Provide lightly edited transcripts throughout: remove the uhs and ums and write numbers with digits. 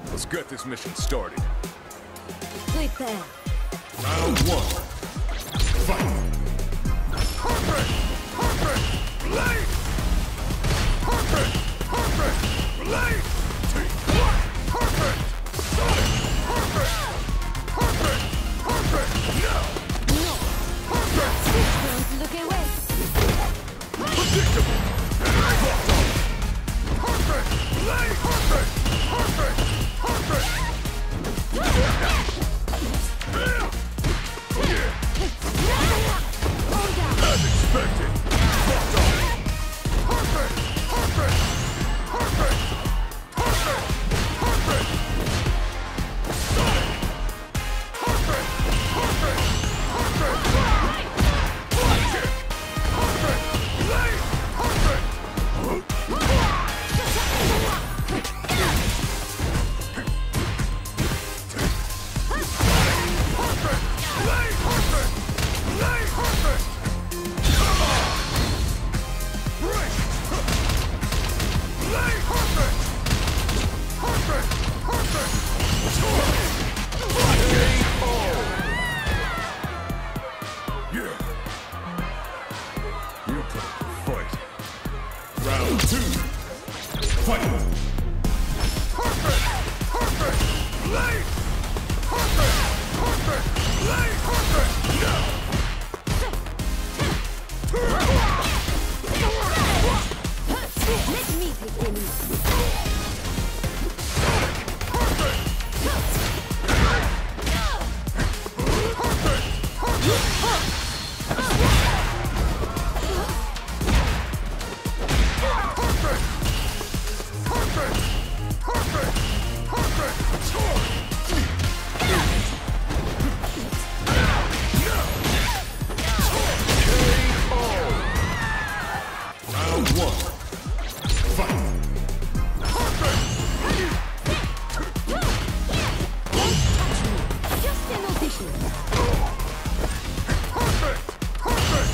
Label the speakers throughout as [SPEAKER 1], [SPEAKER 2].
[SPEAKER 1] Let's get this mission started.
[SPEAKER 2] Prepare.
[SPEAKER 1] Round one. Fight! Perfect! Perfect! Blade! Perfect! Perfect! Blade! Perfect! Sonic! Perfect! Perfect! Perfect! Now!
[SPEAKER 2] No!
[SPEAKER 1] Perfect!
[SPEAKER 2] Don't look away!
[SPEAKER 1] Predictable! Perfect! Blade! Perfect! Perfect! Perfect! As expected! Perfect! Perfect! Perfect! Perfect! Perfect! Sonic! Perfect! Perfect! Perfect! Fly kick! Perfect! Blade! Perfect! Round two. Fight! Perfect! Perfect! Blade! Perfect! Perfect! Blade! Perfect! Now!
[SPEAKER 2] Let me take the lead.
[SPEAKER 1] Perfect! Perfect! Round one. Fight!
[SPEAKER 2] Just an audition.
[SPEAKER 1] Perfect! Perfect!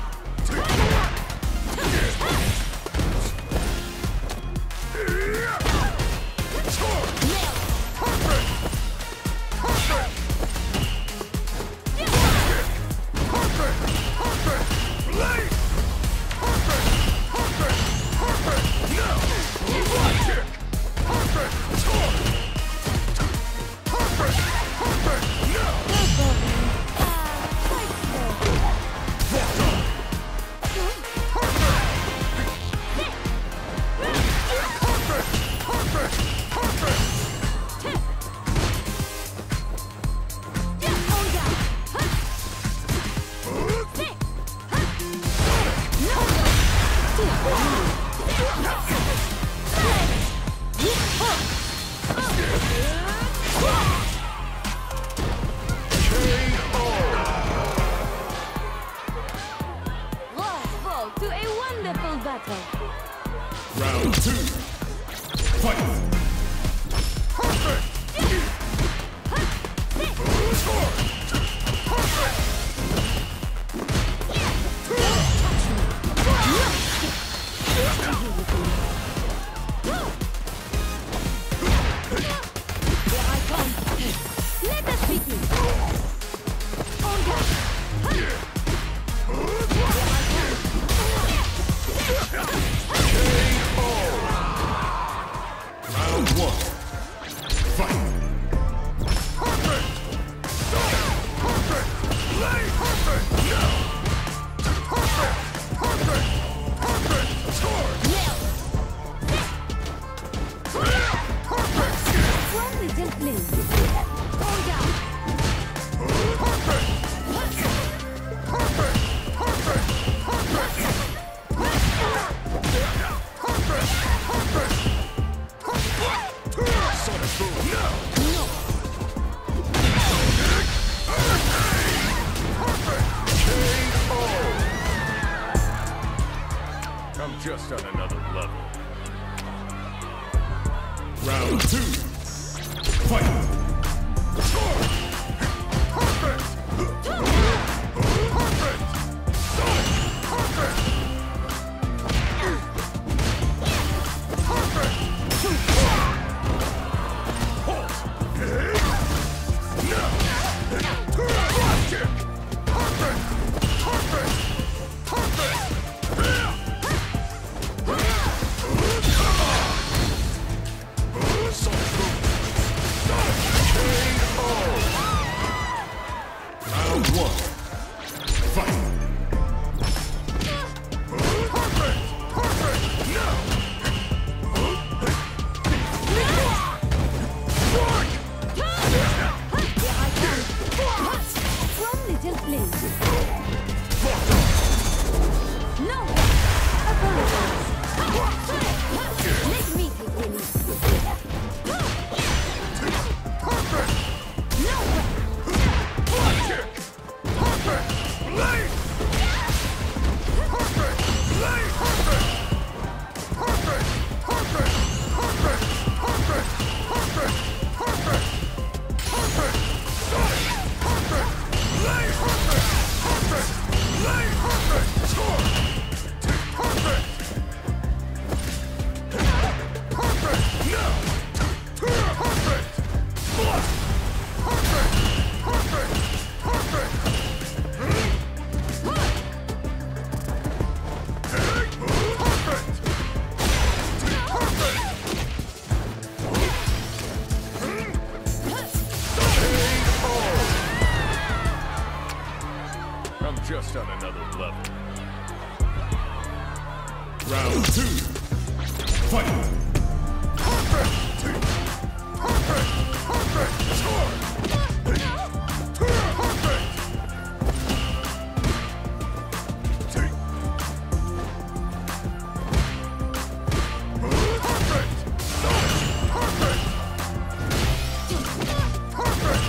[SPEAKER 2] To a wonderful battle.
[SPEAKER 1] Round two. Fight! Perfect!
[SPEAKER 2] Here I come. Let us begin. On guard.
[SPEAKER 1] Round one. Fight! Perfect! Perfect! Blade! Perfect! Now! Perfect! Perfect! Perfect! Sword! Perfect!
[SPEAKER 2] Only gently. On guard.
[SPEAKER 1] Perfect! Perfect! Perfect! Perfect! Perfect! Perfect! Sonic boom! Now!
[SPEAKER 2] No.
[SPEAKER 1] I'm just on another level. Round two. Fight! Perfect! Perfect! Sonic! Perfect! Perfect! just on another level. Round 2. Fight! Perfect! Perfect! Perfect! Score! Perfect! Take! Perfect! Perfect! Perfect!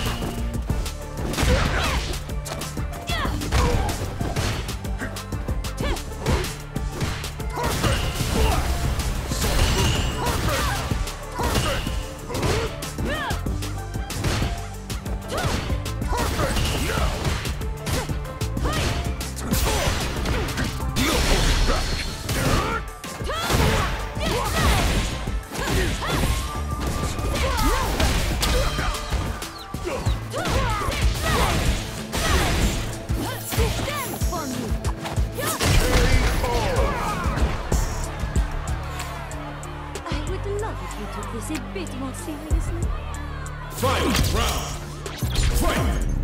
[SPEAKER 2] This a bit more seriously.
[SPEAKER 1] Final round. Fight!